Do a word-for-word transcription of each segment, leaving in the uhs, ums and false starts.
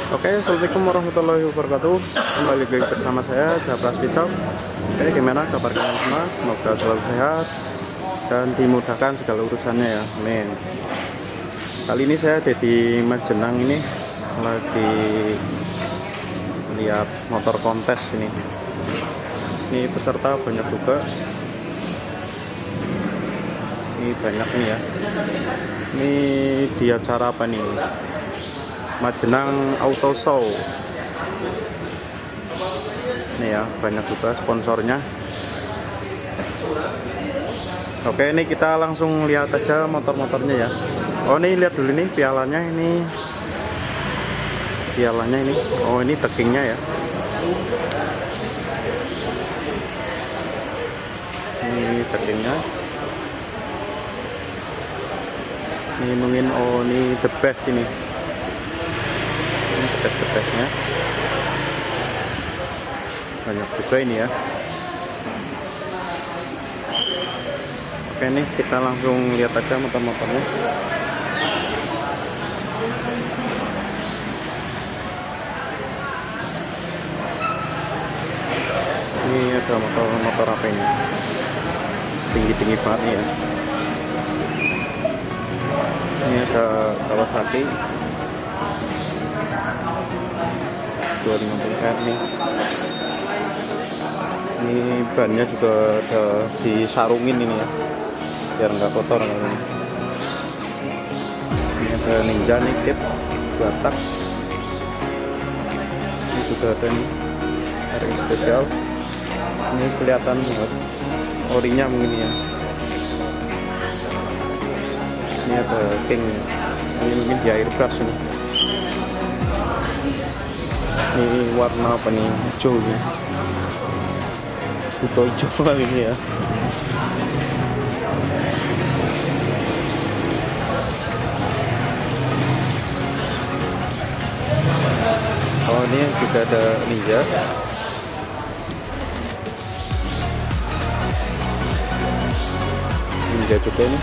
Oke, assalamualaikum warahmatullahi wabarakatuh. Kembali lagi bersama saya Japra Speed Shop. Oke, gimana kabar kalian semua? Semoga selalu sehat dan dimudahkan segala urusannya ya. Amin. Kali ini saya ada di Majenang ini, lagi lihat motor kontes ini. Ini peserta banyak juga. Ini banyak nih ya. Ini di acara apa nih? Majenang Auto Show. Ini ya, banyak juga sponsornya. Oke, ini kita langsung lihat aja motor-motornya ya. Oh, ini lihat dulu nih pialanya ini. Pialanya ini. Oh, ini tekingnya ya. Ini tekingnya. Ini mungkin oh ini the best ini. Ini the best the bestnya. Banyak juga ini ya. Oke, nih kita langsung lihat aja motor-motornya. Ini ada motor-motor apa ini? Tinggi-tinggi banget nih ya. Ini ada Kawasaki dua ratus lima puluh R nih. Ini bannya juga ada disarungin ini ya, biar nggak kotor ini. Ini ada Ninja nih, kit dua tak. Ini juga ada nih R X spesial. Ini kelihatan banget orinya mungkin ya. Ini ada King, ini mungkin di airbrush ini. Ini warna apa nih, hijau ini, buto hijau kali ini ya. Oh, ini juga ada Ninja. Ninja juga ini.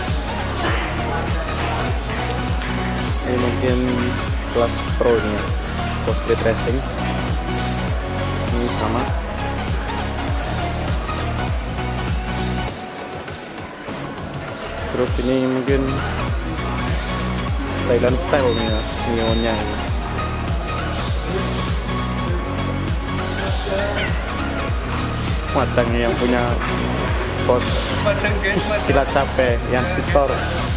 Ini mungkin kelas pro ini ya, pro street racing. Ini sama. Terus ini mungkin Thailand style nih ya, neonnya ini. Matangnya yang punya bos Cilacap yang Speedster.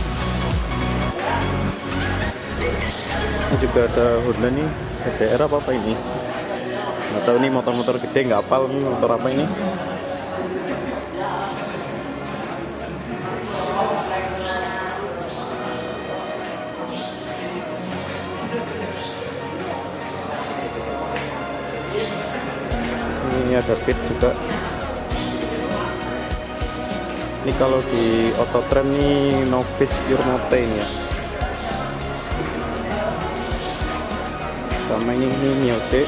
Ini juga ada Honda nih, H D R apa apa ini? Nggak tahu nih, motor-motor gede, nggak hafal nih motor apa ini. Ini ada Fit juga. Ini kalau di Autotrem nih Novice Pure Mote ini ya. Sama ini ini Mio C,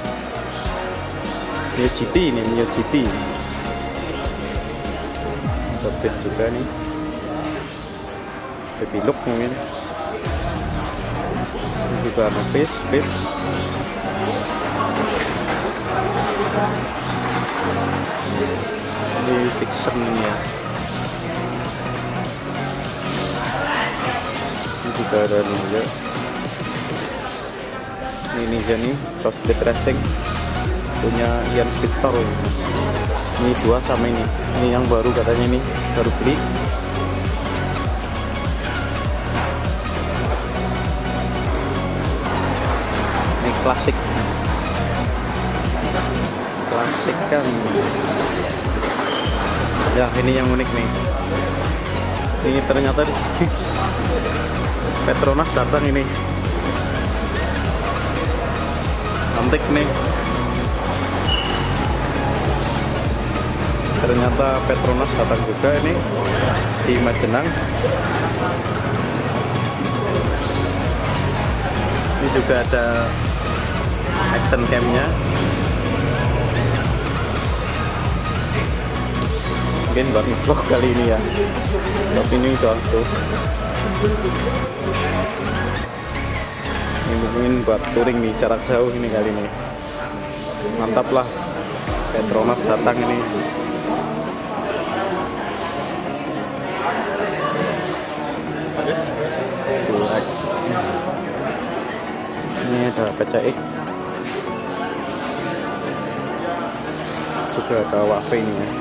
Mio G T ini, Mio G T. Ada Fit juga nih, baby look mungkin. Ini juga Novice Fit. Ini Fiction ini ya. Ini juga ada Ninja. Ini Ninja nih, Pro Street Racing punya Ian Speedster ini. Ini dua sama ini. Ini yang baru katanya, ini baru beli. Ini klasik. Klasik kan. Ya, ini yang unik nih. Ini ternyata Petronas datang ini. Antik nih. Ternyata Petronas datang juga ini di Majenang. Ini juga ada action cam-nya. Mungkin buat vlog kali ini ya. Tapi ini udah tuh. ini mungkin buat touring nih jarak jauh ini kali ini. Mantap lah, Petronas datang ini. Tuh, ini ada P C X, juga ada Wafe ini ya.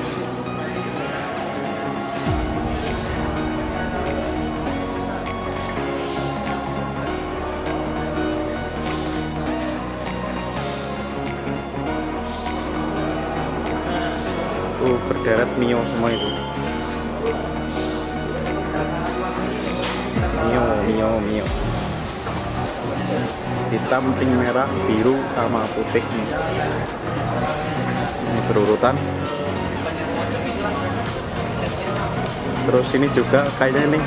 Tuh berderet Mio semua itu. Mio, Mio, Mio. Hitam, pink, merah, biru, sama putih nih. Ini berurutan. Terus ini juga kayaknya nih.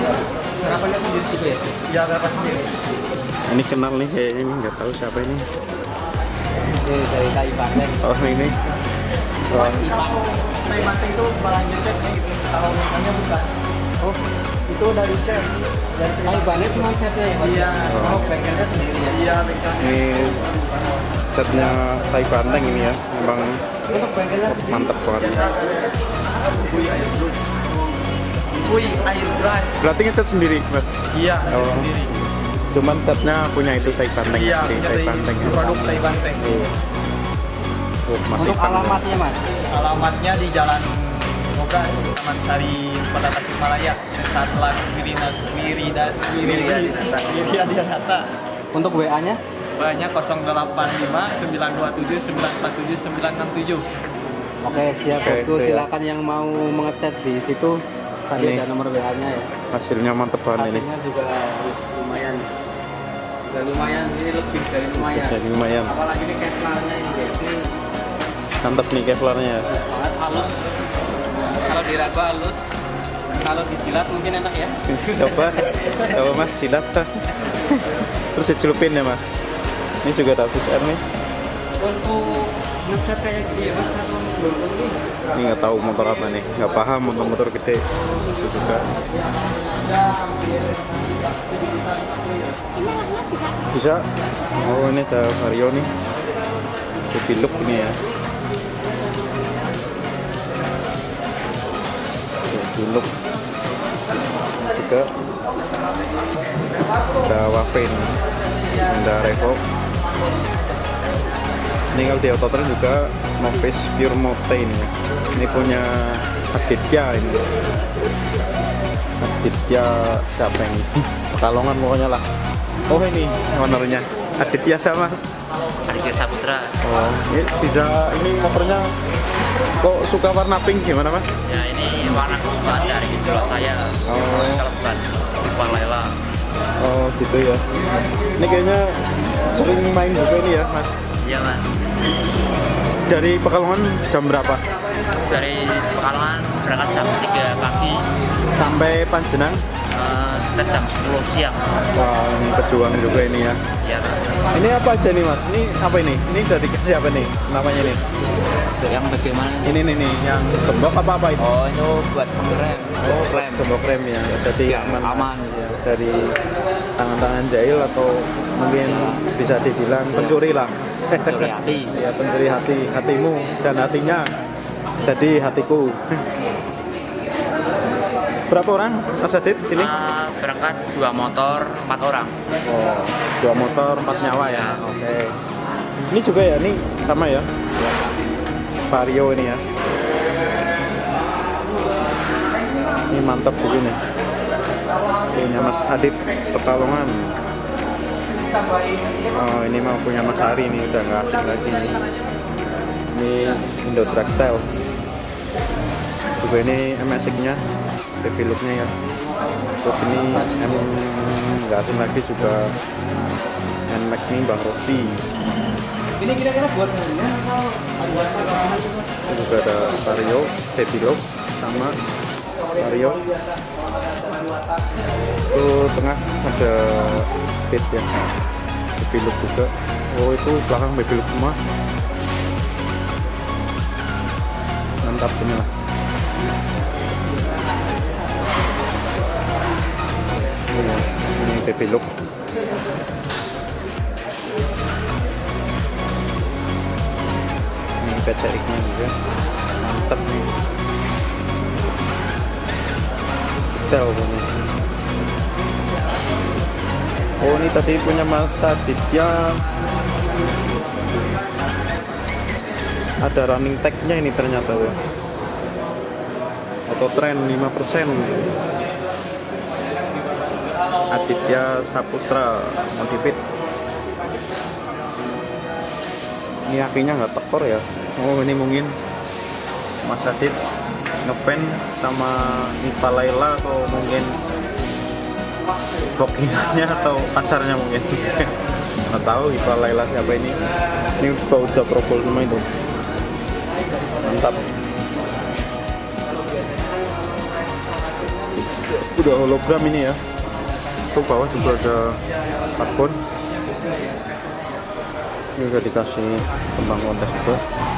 Ini kenal nih kayaknya ini, nggak tahu siapa ini. Dari Taiwan. Oh ini. Oh. Taiwan itu malah nyetep ya gitu. Kalau misalnya bukan. Oh, itu dari set. Dari Taiwan cuma setnya ya. Iya. Oh, bengkelnya sendiri ya. Iya, bengkelnya. Ini catnya Taiwan ini ya, memang untuk bengkelnya mantap banget. Kui air brush. Kui air brush. Berarti ngecat sendiri, Mas? Iya, oh. sendiri. Cuman catnya punya itu Taiwan Tank. Iya, Taiwan Tank. Produk Taiwan Tank. Iya. Oh, masih untuk alamatnya Mas? Alamatnya di Jalan Ngobras, Taman Sari, Kota Tasikmalaya, Desa Telan Wirida Wirida. Untuk W A-nya? W A-nya nol delapan lima sembilan dua tujuh sembilan empat tujuh sembilan enam tujuh. Oke, siap bosku. Okay, silakan ya. Yang mau mengecat di situ tadi ini ada nomor W A-nya ya. Hasilnya mantep banget ini. Hasilnya juga lumayan. Sudah lumayan, ini lebih dari lumayan. Jadi lumayan. Apalagi ini Kevlarnya ini guys. Ini mantap nih Kevlarnya. Sangat halus. Kalau diraba halus, kalau disilat mungkin enak ya. Coba, coba Mas jilat. Terus dicelupin ya Mas. Ini juga ada fish air nih. Untuk ngecat kayak gini ya Mas, atau ini? Ini nggak tahu motor apa nih, nggak paham motor-motor gede. Itu juga. Bisa. Oh ini ada Vario nih. Lebih look ini ya. Look juga ada Wafe nih, ada Revo. Ini kalau di Autotrain juga Novice Pure Mote ini ya. Ini punya Aditya ini. Aditya siapa ini? Pekalongan pokoknya lah. Oh ini ownernya Aditya sama Aditya Saputra. Oh ini bisa, ini motornya kok suka warna pink gimana Mas? Ya ini warna kesukaan dari idola saya. Oh. Kalau bukan Bang Lela. Oh gitu ya. Ini kayaknya sering main juga ini ya Mas? Iya Mas. Dari Pekalongan jam berapa? Dari Pekalongan berangkat jam tiga pagi sampai Panjenang? Uh, sekitar jam sepuluh siang. Wah ini pejuang juga ini ya. Iya Mas. Ini apa aja nih Mas? Ini apa ini? Ini dari siapa nih namanya nih? Yang bagaimana? Ini nih nih yang gembok apa apa itu? Oh itu buat rem. Oh rem. Gembok rem ya. Jadi ya, aman. Aman. Ya. Dari tangan-tangan jahil atau mungkin bisa dibilang pencuri lah. Pencuri hati. Ya pencuri hati, hatimu dan hatinya jadi hatiku. Berapa orang Mas Adit sini? Uh, berangkat dua motor, empat orang. Oh, dua motor, empat nyawa ya. Oke. Okay. Ini juga ya, ini sama ya. Ya. Vario ini ya. Ini mantap juga nih. Punya Mas Adit Pekalongan. Oh, ini mau punya Mas Ari nih, udah nggak asing lagi nih. Ini Indo Drag Style. Juga ini M S X-nya. Baby looknya ya. Terus ini M nggak asing lagi juga N Max nih Bang Roxy. Ini kira-kira buat mobilnya Ini juga ada Vario, Baby look sama Vario. Itu tengah ada Fit ya. Baby look juga. Oh itu belakang Baby look semua. Mantap ini lah. Ini baby look. C X nya juga mantep nih, detail punya. Oh ini tadi punya Mas Aditya, ada running tag-nya ini ternyata ya, auto trend lima persen. Aditya Saputra Modifit. Ini akhirnya nggak tekor ya. Oh ini mungkin Mas Adit ngepen sama Nipa Laila, atau mungkin bookingannya atau pacarnya mungkin. Nggak tahu Nipa Laila siapa ini. Ini udah propol semua itu. Mantap. Udah hologram ini ya. Itu bawah juga ada karbon. Ini udah dikasih kembang kontes juga.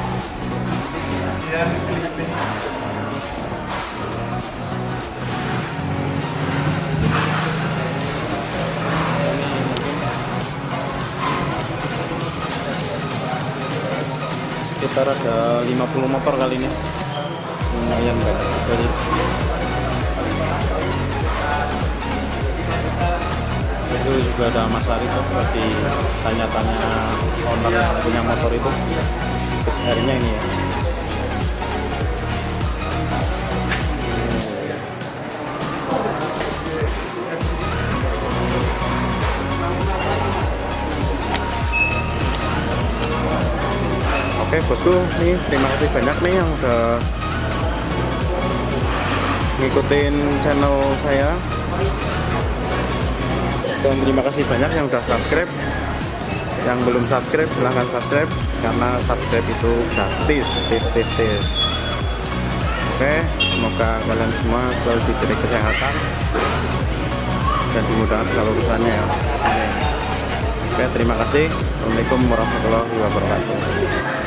Sekitar ada lima puluh motor kali ini, lumayan banyak. Jadi itu juga ada Mas Ari tuh lagi tanya-tanya owner yang punya motor itu. Terus akhirnya ini ya. Oke bosku, nih terima kasih banyak nih yang udah ngikutin channel saya. Dan terima kasih banyak yang udah subscribe. Yang belum subscribe silahkan subscribe, karena subscribe itu gratis. Tis tis tis. Oke, semoga kalian semua selalu diberi kesehatan dan dimudahkan segala urusannya ya. Oke, terima kasih. Assalamualaikum warahmatullahi wabarakatuh.